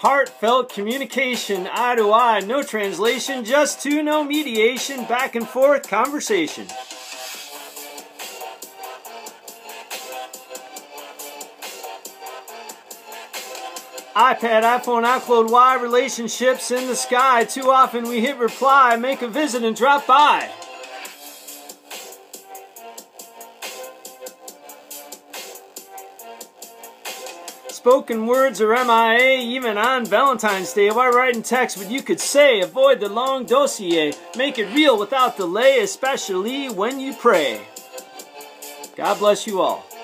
Heartfelt communication, eye to eye, no translation, just to, no mediation, back and forth conversation. iPad, iPhone, iCloud, Y, relationships in the sky. Too often we hit reply, make a visit and drop by. Spoken words are MIA, even on Valentine's Day. Why write in text what you could say? Avoid the long dossier. Make it real without delay, especially when you pray. God bless you all.